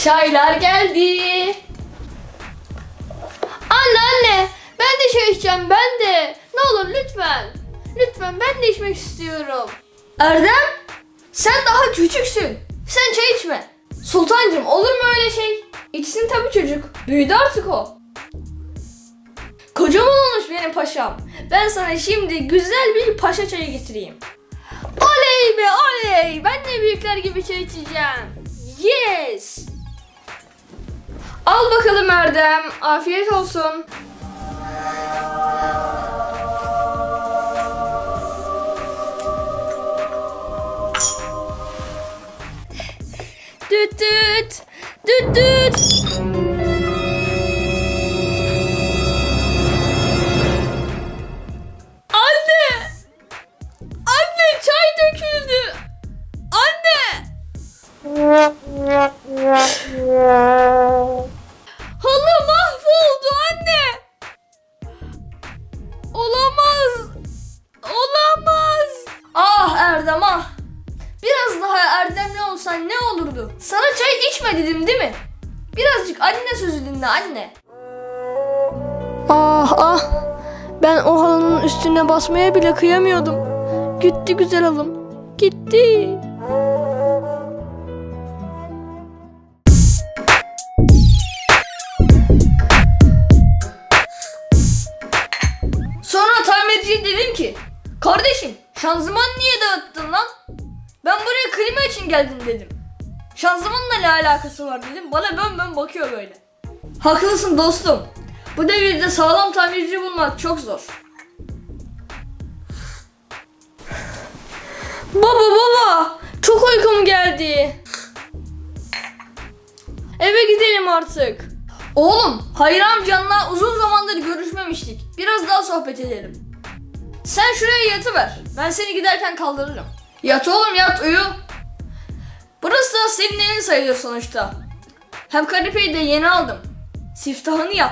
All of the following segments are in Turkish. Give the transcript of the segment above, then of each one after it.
Çaylar geldi. Anne, ben de çay içeceğim, ben de. Ne olur lütfen. Lütfen, ben de içmek istiyorum. Erdem, sen daha küçüksün. Sen çay içme. Sultancığım, olur mu öyle şey? İçsin tabii çocuk. Büyüdü artık o. Kocaman olmuş benim paşam. Ben sana şimdi güzel bir paşa çayı getireyim. Oley be oley. Ben de büyükler gibi çay içeceğim. Yes. Al bakalım Erdem. Afiyet olsun. Düt düt. Düt düt. Halı mahvoldu anne. Olamaz. Olamaz. Ah Erdem ah. Biraz daha erdemli olsan ne olurdu? Sana çay içme dedim değil mi? Birazcık anne sözü dinle anne. Ah ah. Ben o halının üstüne basmaya bile kıyamıyordum. Gitti güzel halım. Gitti. Sonra tamirciye dedim ki, kardeşim şanzıman niye dağıttın lan? Ben buraya klima için geldim dedim. Şanzımanla ne alakası var dedim. Bana bön bakıyor böyle. Haklısın dostum. Bu devirde sağlam tamirci bulmak çok zor. Baba çok uykum geldi. Eve gidelim artık. Oğlum Hayri amcanla uzun zamandır görüşmemiştik. Biraz daha sohbet edelim. Sen şuraya yatıver. Ben seni giderken kaldırırım. Yat oğlum yat uyu. Burası da senin evin sayılır sonuçta. Hem kanepeyi de yeni aldım. Siftahını yap.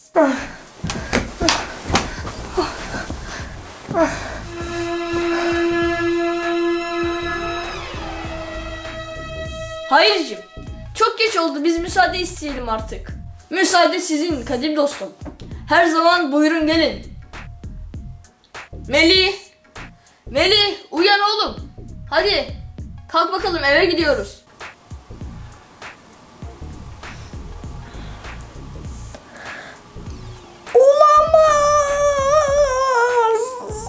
Hayırcığım, çok geç oldu, biz müsaade isteyelim artık. Müsaade sizin kadim dostum. Her zaman buyurun gelin. Melih uyan oğlum. Hadi kalk bakalım, eve gidiyoruz. Olamaz.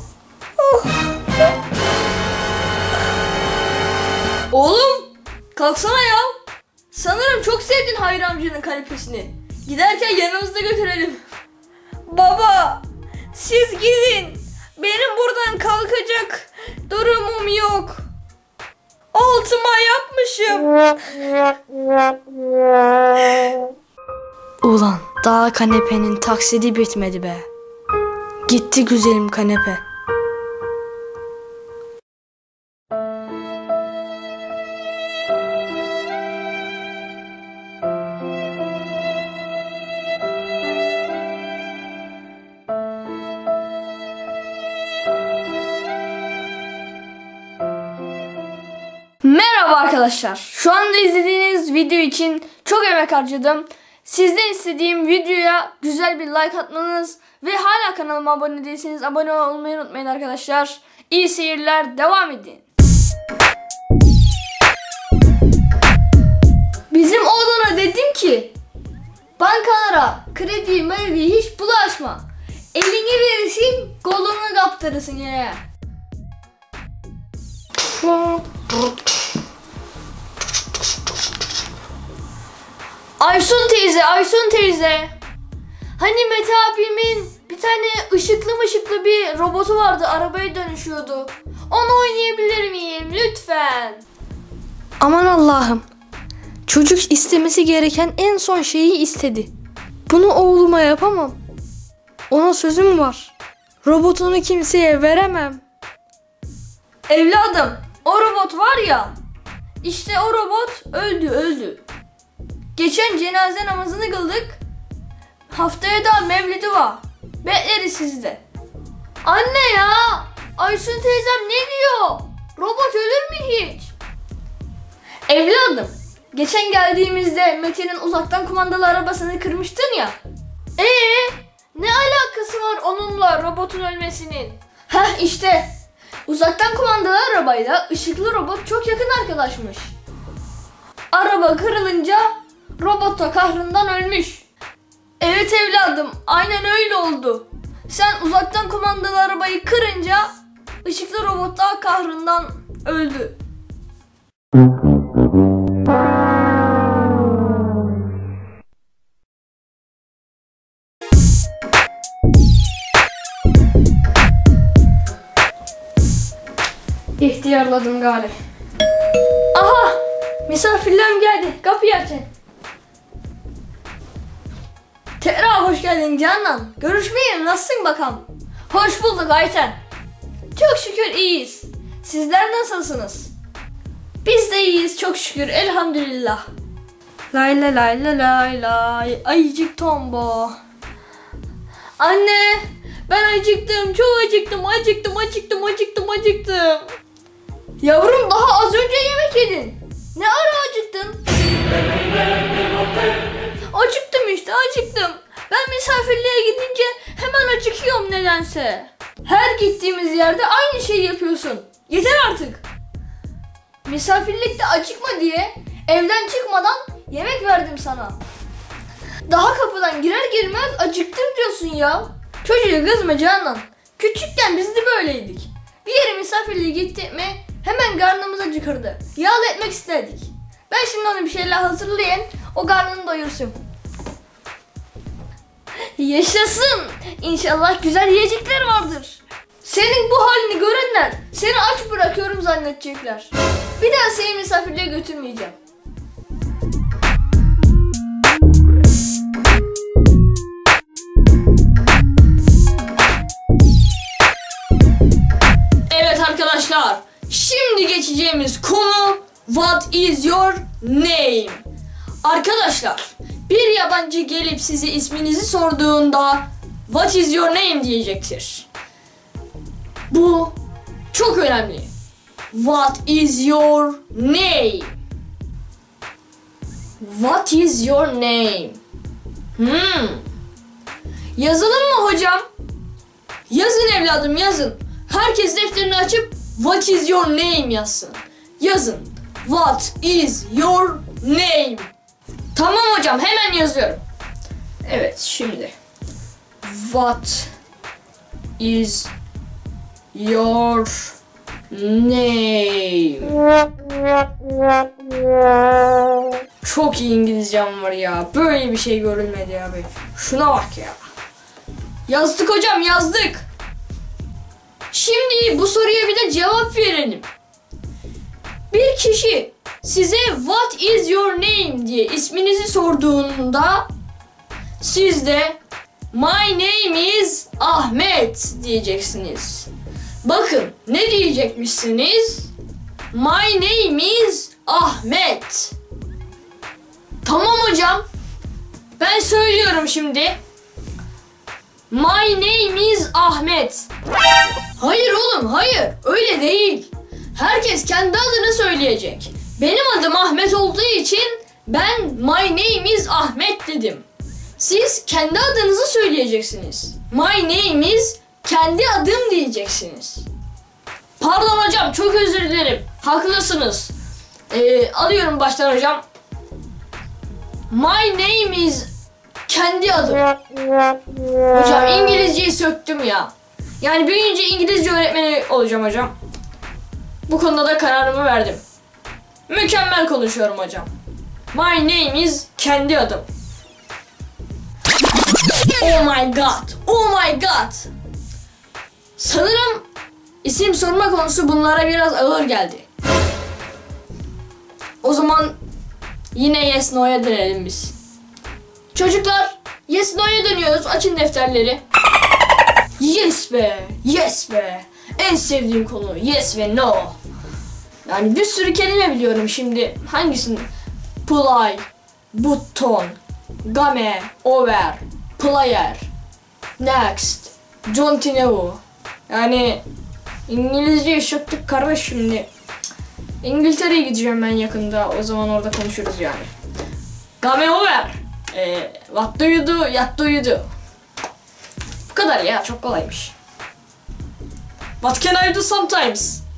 Oğlum kalksana ya. Sanırım çok sevdin Hayri amcanın kanepesini. Giderken yanımızda götürelim. Baba, siz gidin. Benim buradan kalkacak durumum yok. Altıma yapmışım. Ulan daha kanepenin taksidi bitmedi be. Gitti güzelim kanepe. Merhaba arkadaşlar. Şu anda izlediğiniz video için çok emek harcadım. Sizden istediğim videoya güzel bir like atmanız ve hala kanalıma abone değilseniz abone olmayı unutmayın arkadaşlar. İyi seyirler, devam edin. Bizim oğlana dedim ki, bankalara kredi mevdi hiç bulaşma. Elini verirsin, kolunu kaptırırsın ya. Aysun teyze. Hani Mete abimin bir tane ışıklı bir robotu vardı, arabaya dönüşüyordu. Onu oynayabilir miyim lütfen? Aman Allah'ım. Çocuk istemesi gereken en son şeyi istedi. Bunu oğluma yapamam. Ona sözüm var. Robotunu kimseye veremem. Evladım, o robot var ya, işte o robot öldü. Geçen cenaze namazını kıldık. Haftaya da mevlidi var. Bekleriz sizde. Anne ya, Aysun teyzem ne diyor? Robot ölür mü hiç? Evladım, Geçen geldiğimizde Metin'in uzaktan kumandalı arabasını kırmıştın ya. Ne alakası var onunla robotun ölmesinin? Heh işte. Uzaktan kumandalı arabayla ışıklı robot çok yakın arkadaşmış. Araba kırılınca robot da kahrından ölmüş. Evet evladım, aynen öyle oldu. Sen uzaktan kumandalı arabayı kırınca ışıklı robot da kahrından öldü. İhtiyarladım galiba. Aha! Misafirlerim geldi. Kapıyı açın. Tekrar hoş geldin Canan. Görüşmeyeli nasılsın bakalım? Hoş bulduk Ayten. Çok şükür iyiyiz. Sizler nasılsınız? Biz de iyiyiz çok şükür elhamdülillah. Lay lay lay lay lay lay. Ayıcık tombo. Anne! Ben acıktım. Çok acıktım. Acıktım. Yavrum daha az önce yemek yedin. Ne ara acıktın? Acıktım. Ben misafirliğe gidince hemen acıkıyorum nedense. Her gittiğimiz yerde aynı şeyi yapıyorsun. Yeter artık. Misafirlikte acıkma diye evden çıkmadan yemek verdim sana. Daha kapıdan girer girmez acıktım diyorsun ya. Çocuğu kızma Canan. Küçükken biz de böyleydik. Bir yere misafirliğe gittik mi hemen karnımız acıkırdı. Yağlı ekmek isterdik. Ben şimdi ona bir şeyler hazırlayayım, o karnını doyursun. Yaşasın! İnşallah güzel yiyecekler vardır. Senin bu halini görenler seni aç bırakıyorum zannedecekler. Bir daha seni misafirliğe götürmeyeceğim. Evet arkadaşlar, şimdi geçeceğimiz konu What is your name? Arkadaşlar, bir yabancı gelip size isminizi sorduğunda What is your name diyecektir. Bu çok önemli. What is your name? What is your name? Yazalım mı hocam? Yazın evladım yazın. Herkes defterini açıp What is your name yazsın. Yazın. What is your name? Tamam hocam hemen yazıyorum. Evet şimdi. What is your name? Çok iyi İngilizcem var ya. Böyle bir şey görülmedi abi. Şuna bak ya. Yazdık hocam yazdık. Şimdi bu soruya bir de cevap verelim. Bir kişi size What is your name diye isminizi sorduğunda siz de My name is Ahmet diyeceksiniz. Bakın ne diyecekmişsiniz? My name is Ahmet. Tamam hocam. Ben söylüyorum şimdi. My name is Ahmet. Hayır oğlum hayır öyle değil. Herkes kendi adını söyleyecek. Benim adım Ahmet olduğu için ben My name is Ahmet dedim. Siz kendi adınızı söyleyeceksiniz. My name is kendi adım diyeceksiniz. Pardon hocam çok özür dilerim. Haklısınız. Alıyorum baştan hocam. My name is kendi adım. Hocam İngilizceyi söktüm ya. Yani büyüyünce İngilizce öğretmeni olacağım hocam. Bu konuda da kararımı verdim. Mükemmel konuşuyorum hocam. My name is kendi adım. Oh my god. Oh my god. Sanırım isim sorma konusu bunlara biraz ağır geldi. O zaman yine yes no'ya dönelim biz. Çocuklar yes no'ya dönüyoruz. Açın defterleri. Yes be. Yes be. En sevdiğim konu yes ve no. Yani bir sürü kelime biliyorum şimdi. Hangisini? Play, button, game, over, player, next, don't know. Yani İngilizceyi söktük kardeş şimdi. İngiltere'ye gideceğim ben yakında. O zaman orada konuşuruz yani. Game over. What do you do? What do you do? Bu kadar ya, çok kolaymış. What can I do sometimes?